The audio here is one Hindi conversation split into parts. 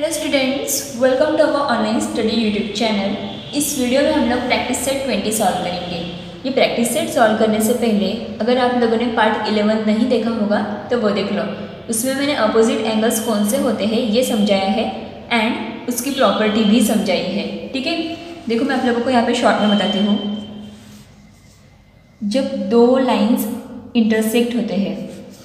Hello students, welcome to our online study YouTube channel. इस वीडियो में हम लोग प्रैक्टिस सेट 20 सॉल्व करेंगे। ये प्रैक्टिस सेट सॉल्व करने से पहले अगर आप लोगों ने पार्ट 11 नहीं देखा होगा तो वो देख लो। उसमें मैंने अपोजिट एंगल्स कौन से होते हैं ये समझाया है एंड उसकी प्रॉपर्टी भी समझाई है। ठीक है, देखो मैं आप लोगों को यहाँ पे शॉर्ट में बताती हूँ। जब दो लाइन्स इंटरसेक्ट होते हैं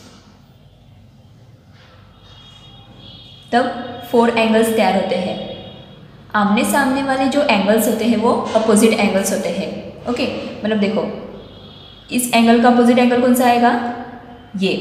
तब 4 एंगल्स तैयार होते हैं। आमने सामने वाले जो एंगल्स होते हैं वो अपोजिट एंगल्स होते हैं। ओके, मतलब देखो इस एंगल का अपोजिट एंगल कौन सा आएगा, ये,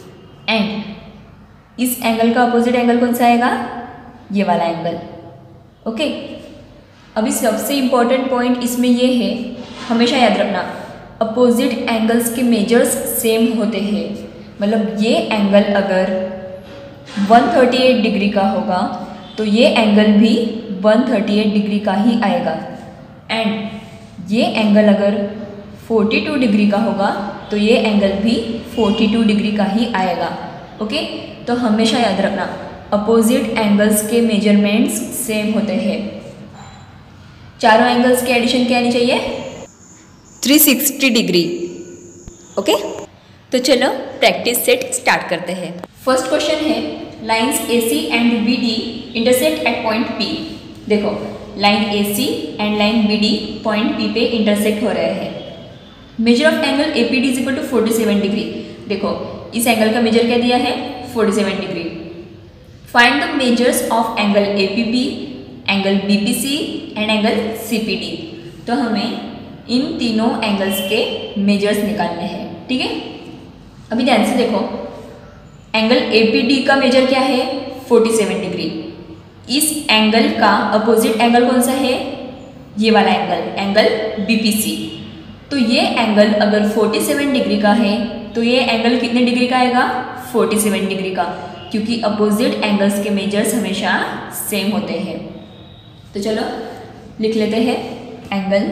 एंड इस एंगल का अपोजिट एंगल कौन सा आएगा, ये वाला एंगल। ओके, अभी सबसे इम्पॉर्टेंट पॉइंट इसमें ये है, हमेशा याद रखना अपोजिट एंगल्स के मेजर्स सेम होते हैं। मतलब ये एंगल अगर 138 डिग्री का होगा तो ये एंगल भी 138 डिग्री का ही आएगा, एंड ये एंगल अगर 42 डिग्री का होगा तो ये एंगल भी 42 डिग्री का ही आएगा। ओके, तो हमेशा याद रखना अपोजिट एंगल्स के मेजरमेंट्स सेम होते हैं। चारों एंगल्स की एडिशन क्या आनी चाहिए, 360 डिग्री। ओके, तो चलो प्रैक्टिस सेट स्टार्ट करते हैं। फर्स्ट क्वेश्चन है lines AC and BD intersect at point P। देखो line AC and line BD point P पे इंटरसेक्ट हो रहे हैं। Measure of angle APD is equal to 47 degree. देखो इस एंगल का मेजर क्या दिया है, 47 degree. Find the measures of angle APB, angle BPC and angle CPD। तो हमें इन तीनों एंगल्स के मेजर्स निकालने हैं। ठीक है, अभी ध्यान से देखो एंगल APD का मेजर क्या है, 47 डिग्री। इस एंगल का अपोजिट एंगल कौन सा है, ये वाला एंगल, एंगल BPC। तो ये एंगल अगर 47 डिग्री का है तो ये एंगल कितने डिग्री का आएगा, 47 डिग्री का, क्योंकि अपोजिट एंगल्स के मेजर्स हमेशा सेम होते हैं। तो चलो लिख लेते हैं angle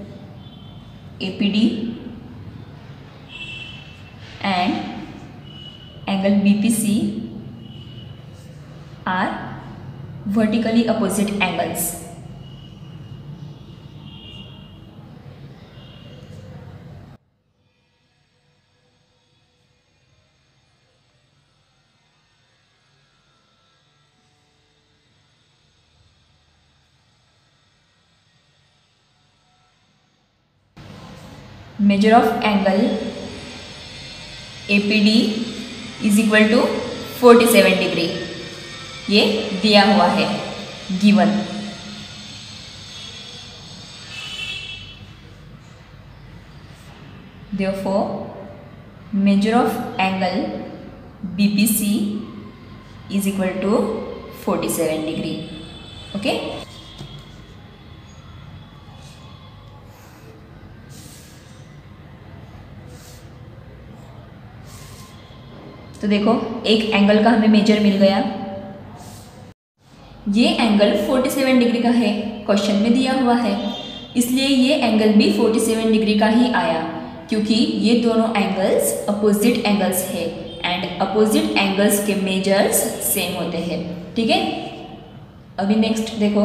APD and angle BPC are vertically opposite angles. Measure of angle APD is equal to 47 degree, ये दिया हुआ है, given. Therefore measure of angle BPC is equal to 47 degree. Okay, तो देखो एक एंगल का हमें मेजर मिल गया। ये एंगल 47 डिग्री का है, क्वेश्चन में दिया हुआ है, इसलिए ये एंगल भी 47 डिग्री का ही आया, क्योंकि ये दोनों एंगल्स अपोजिट एंगल्स है एंड अपोजिट एंगल्स के मेजर्स सेम होते हैं। ठीक है, अभी नेक्स्ट देखो,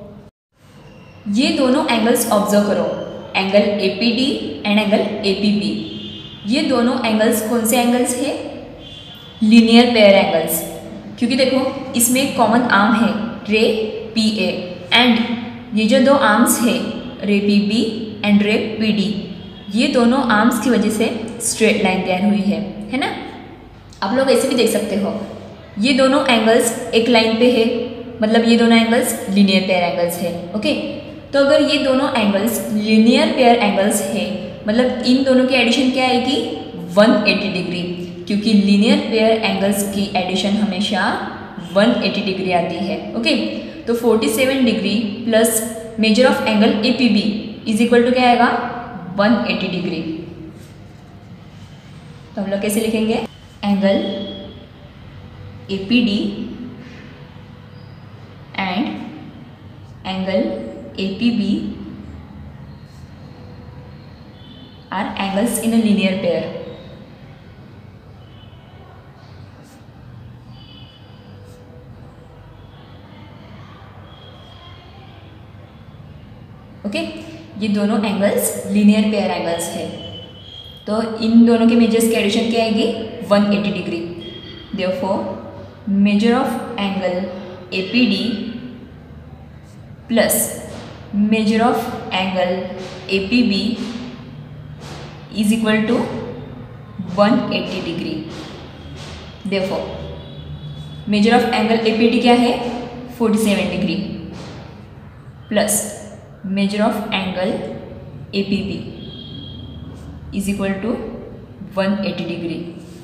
ये दोनों एंगल्स ऑब्जर्व करो, angle APD and angle APB। ये दोनों एंगल्स कौन से एंगल्स है, लीनियर पेयर एंगल्स, क्योंकि देखो इसमें एक कॉमन आर्म है रे PA एंड ये जो दो आर्म्स है रे PB एंड रे PD, ये दोनों आर्म्स की वजह से स्ट्रेट लाइन तैयार हुई है ना। आप लोग ऐसे भी देख सकते हो, ये दोनों एंगल्स एक लाइन पे है, मतलब ये दोनों एंगल्स लीनियर पेयर एंगल्स है। ओके, तो अगर ये दोनों एंगल्स लीनियर पेयर एंगल्स है मतलब इन दोनों की एडिशन क्या आएगी, 180 डिग्री, क्योंकि लीनियर पेयर एंगल्स की एडिशन हमेशा 180 डिग्री आती है। ओके, तो 47 degree plus measure of angle APB is equal to क्या आएगा, 180 डिग्री। तो हम लोग कैसे लिखेंगे, angle APD and angle APB are angles in a linear pair. Okay, ये दोनों एंगल्स लीनियर पेयर एंगल्स है, तो इन दोनों के मेजर्स की एडिशन क्या आएगी 180 degree. Therefore measure of angle APD plus measure of angle APB is equal to 180 degree. Therefore measure of angle APD क्या है 47 degree plus measure of angle APB is equal to 180 degree.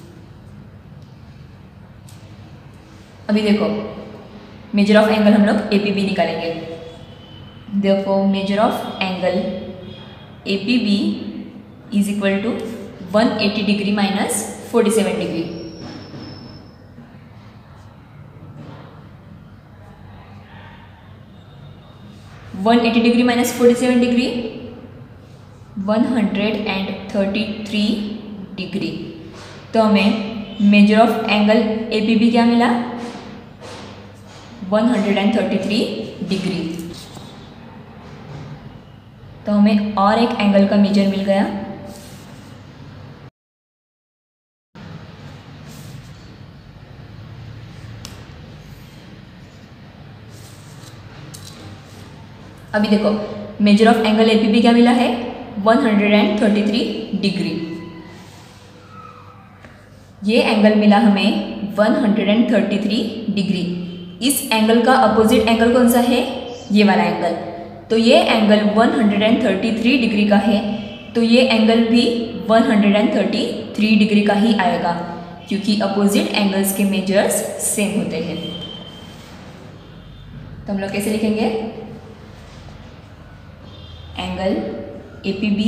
अभी देखो मेजर ऑफ एंगल हम लोग APB निकालेंगे। Therefore measure of angle APB is equal to 180 degree minus 47 degree. One 180 degree minus 47 degree 133 degree. तो हमें मेजर ऑफ एंगल APB क्या मिला 133 डिग्री। तो हमें और एक एंगल का मेजर मिल गया। अभी देखो मेजर ऑफ एंगल APB क्या मिला है 133 डिग्री। ये एंगल मिला हमें 133 डिग्री। इस एंगल का अपोजिट एंगल कौन सा है ये वाला एंगल। तो ये एंगल 133 डिग्री का है, तो ये एंगल भी 133 डिग्री का ही आएगा क्योंकि अपोजिट एंगल्स के मेजर्स सेम होते हैं। तो हम लोग कैसे लिखेंगे angle APB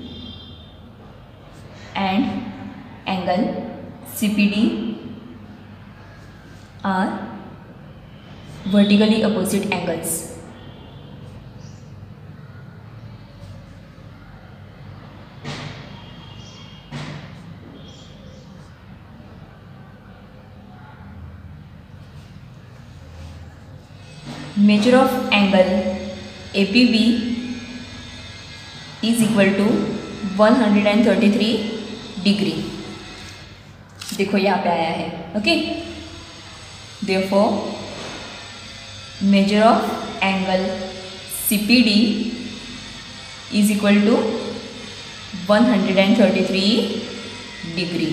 and angle CPD are vertically opposite angles. Measure of angle APB is equal to 133 degree. देखो यहाँ पे आया है, okay. Therefore measure of angle CPD is equal to 133 degree.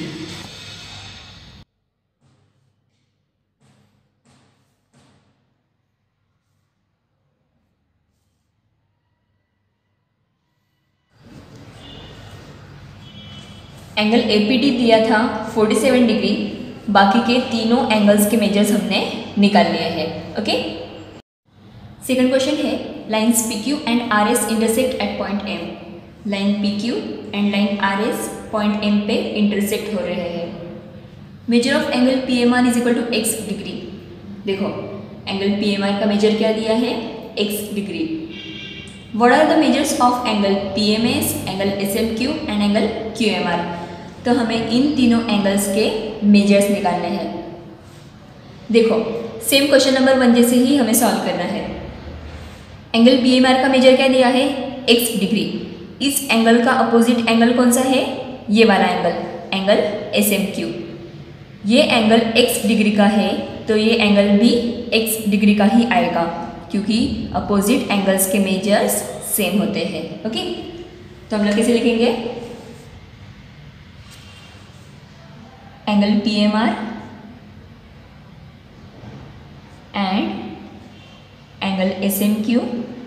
Angle APD दिया था 47 डिग्री, बाकी के तीनों एंगल्स के मेजर्स हमने निकाल लिए हैं, ओके। सेकंड क्वेश्चन है lines PQ and RS intersect at point M। Line PQ and line RS point M पे इंटरसेक्ट हो रहे हैं। Measure of angle PMR is equal to x degree. देखो एंगल PMR का मेजर क्या दिया है x degree. What are the measures of angle PMS, angle SMQ and angle QMR। तो हमें इन तीनों एंगल्स के मेजर्स निकालने हैं। देखो सेम क्वेश्चन नंबर 1 जैसे ही हमें सॉल्व करना है। एंगल PMR का मेजर क्या दिया है x डिग्री। इस एंगल का अपोजिट एंगल कौन सा है ये वाला एंगल, एंगल SMQ। ये एंगल x डिग्री का है, तो ये एंगल भी x डिग्री का ही आएगा क्योंकि अपोजिट एंगल्स के मेजर्स सेम होते हैं, ओके। तो हम लोग कैसे लिखेंगे angle PMR and angle SMQ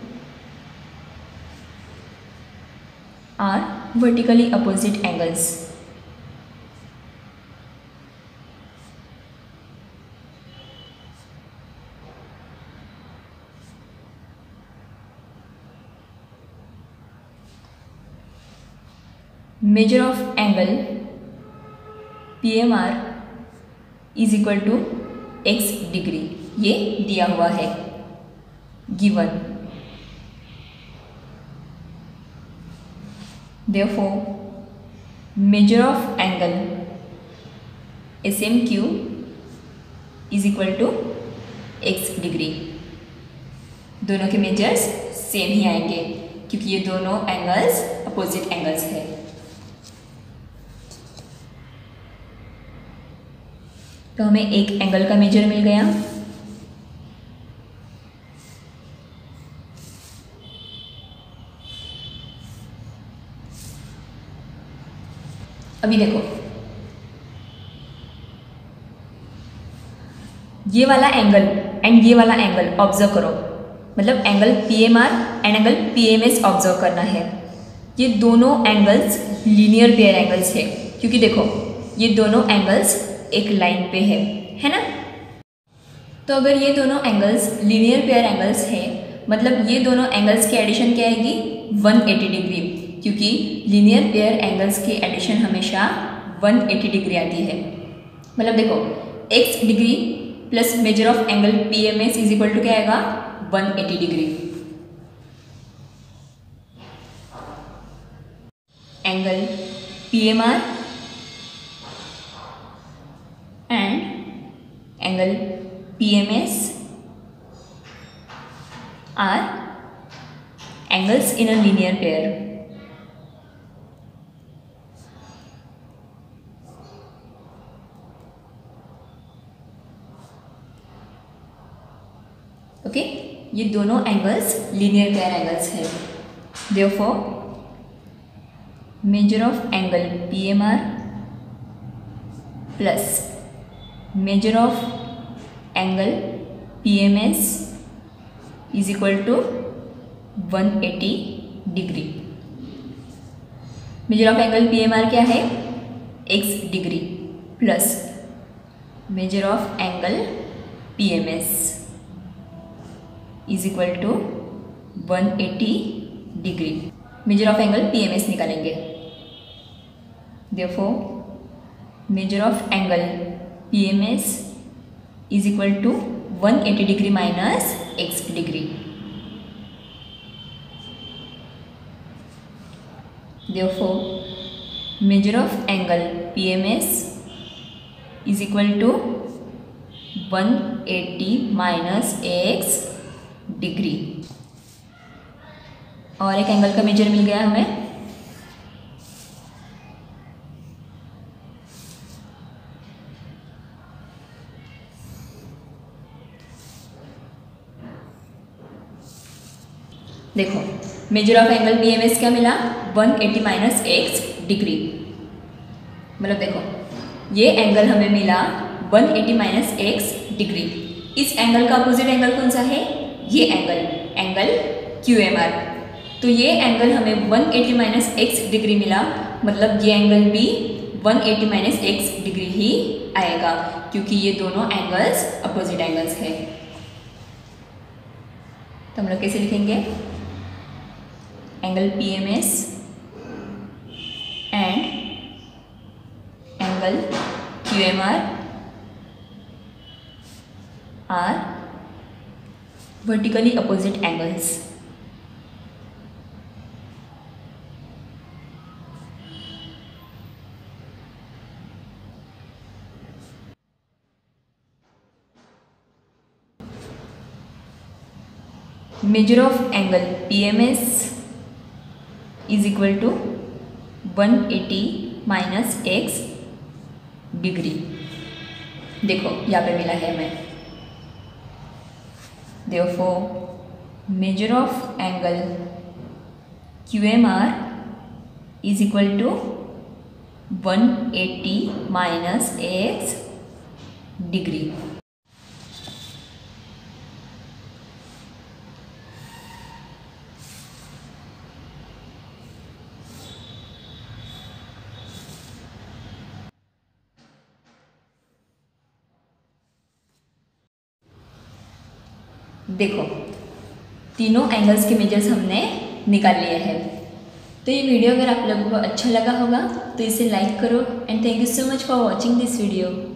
are vertically opposite angles. Measure of angle PMR is equal to x degree, ये दिया हुआ है given. Therefore measure of angle SMQ is equal to x degree. दोनों के मेजर्स सेम ही आएंगे क्योंकि ये दोनों एंगल्स अपोजिट एंगल्स है। तो हमें एक एंगल का मेजर मिल गया। अभी देखो ये वाला एंगल एंड ये वाला एंगल ऑब्जर्व करो, मतलब angle PMR and angle PMS observe करना है। ये दोनों एंगल्स लीनियर पेयर एंगल्स है, क्योंकि देखो ये दोनों एंगल्स एक लाइन पे है ना। तो अगर ये दोनों एंगल्स लीनियर पेयर एंगल्स है, मतलब ये दोनों एंगल्स की एडिशन क्या आएगी 180 डिग्री, क्योंकि लीनियर पेयर एंगल्स की एडिशन हमेशा 180 डिग्री आती है। मतलब देखो x degree plus measure of angle PMS is equal to क्या आएगा 180 degree. Angle PMR and angle PMS are angles in a linear pair. Okay ये दोनों एंगल्स लीनियर पेयर एंगल्स है। Therefore measure of angle PMR plus measure of angle PMS is equal to 180 degree. Measure of angle PMR क्या है x degree plus measure of angle PMS is equal to 180 degree. Measure of angle PMS निकालेंगे। Therefore measure of angle PMS is equal to 180 degree minus x degree. Therefore measure of angle PMS is equal to 180 minus x degree. और एक एंगल का मेजर मिल गया हमें। देखो मेजर ऑफ एंगल PMS क्या मिला 180 माइनस x डिग्री। मतलब देखो ये एंगल हमें मिला 180 माइनस x डिग्री। इस एंगल का अपोजिट एंगल कौन सा है ये एंगल QMR। तो ये एंगल हमें 180 माइनस x डिग्री मिला, मतलब ये एंगल भी 180 माइनस x डिग्री ही आएगा, क्योंकि ये दोनों एंगल्स अपोजिट एंगल्स है। तो हम लोग कैसे लिखेंगे angle PMS and angle QMR are vertically opposite angles. Measure of angle PMS is equal to 180 minus x degree. देखो यहाँ पे मिला है हमें। Therefore measure of angle QMR is equal to 180 minus x degree. देखो तीनों एंगल्स के मेजर्स हमने निकाल लिए हैं। तो ये वीडियो अगर आप लोगों को अच्छा लगा होगा तो इसे लाइक करो and thank you so much for watching this video.